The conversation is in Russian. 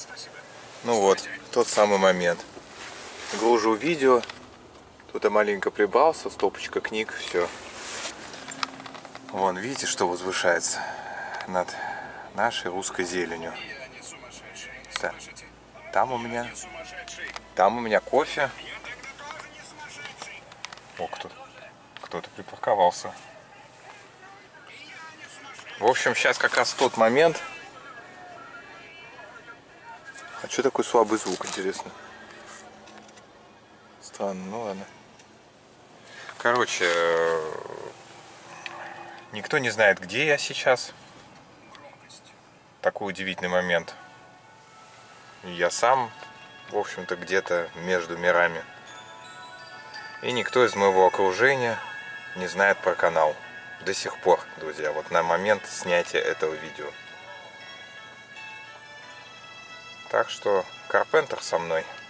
Ну вот, тот самый момент. Гружу видео. Тут я маленько прибрался, стопочка книг, все. Вон, видите, что возвышается над нашей русской зеленью. Да. Там у меня кофе. О, кто-то припарковался. В общем, сейчас как раз тот момент. А что такой слабый звук, интересно? Странно, ну ладно. Короче, никто не знает, где я сейчас. Такой удивительный момент. Я сам, в общем-то, где-то между мирами. И никто из моего окружения не знает про канал. До сих пор, друзья, вот на момент снятия этого видео. Так что Карпентер со мной.